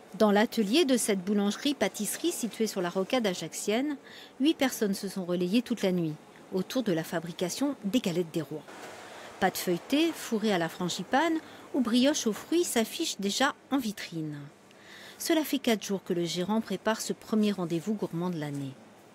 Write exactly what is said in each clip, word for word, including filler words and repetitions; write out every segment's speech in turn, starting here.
Dans l'atelier de cette boulangerie-pâtisserie située sur la rocade ajaxienne, huit personnes se sont relayées toute la nuit autour de la fabrication des galettes des rois. Pâte feuilletée, fourrée à la frangipane ou brioche aux fruits s'affichent déjà en vitrine. Cela fait quatre jours que le gérant prépare ce premier rendez-vous gourmand de l'année.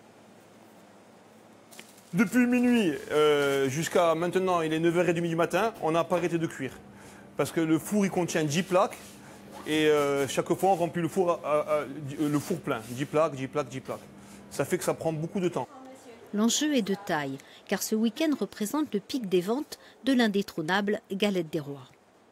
Depuis minuit euh, jusqu'à maintenant, il est neuf heures trente du matin, on n'a pas arrêté de cuire. Parce que le four, il contient dix plaques. Et euh, chaque fois, on remplit le four, à, à, à, le four plein. dix plaques, dix plaques, dix plaques. Ça fait que ça prend beaucoup de temps. L'enjeu est de taille, car ce week-end représente le pic des ventes de l'indétrônable galette des rois.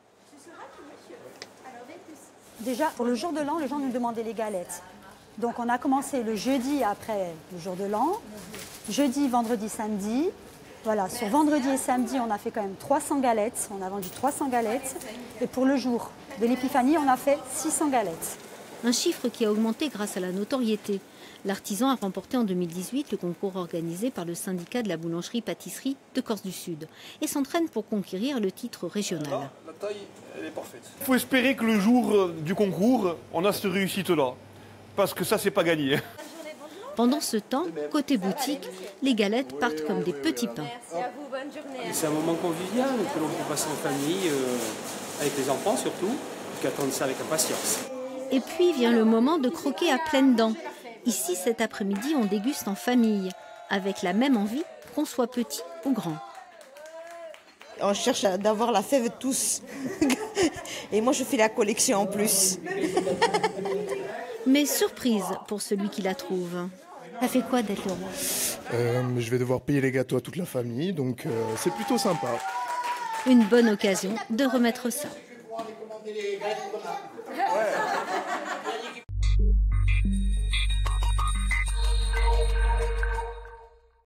Déjà, pour le jour de l'an, les gens nous demandaient les galettes. Donc on a commencé le jeudi après le jour de l'an. Jeudi, vendredi, samedi. Voilà, sur vendredi et samedi, on a fait quand même trois cents galettes. On a vendu trois cents galettes. Et pour le jour de l'épiphanie, on a fait six cents galettes. Un chiffre qui a augmenté grâce à la notoriété. L'artisan a remporté en deux mille dix-huit le concours organisé par le syndicat de la boulangerie-pâtisserie de Corse du Sud et s'entraîne pour conquérir le titre régional. Là, la taille, elle est parfaite. Il faut espérer que le jour du concours, on a cette réussite-là. Parce que ça, c'est pas gagné. Pendant ce temps, côté boutique, les galettes partent comme des petits pains. Merci à vous, bonne journée. C'est un moment convivial que l'on peut passer en famille, euh, avec les enfants surtout, qui attendent ça avec impatience. Et puis vient le moment de croquer à pleines dents. Ici, cet après-midi, on déguste en famille, avec la même envie qu'on soit petit ou grand. On cherche d'avoir la fève tous. Et moi, je fais la collection en plus. Mais surprise pour celui qui la trouve. Ça fait quoi d'être le roi? euh, Je vais devoir payer les gâteaux à toute la famille, donc euh, c'est plutôt sympa. Une bonne occasion de remettre ça.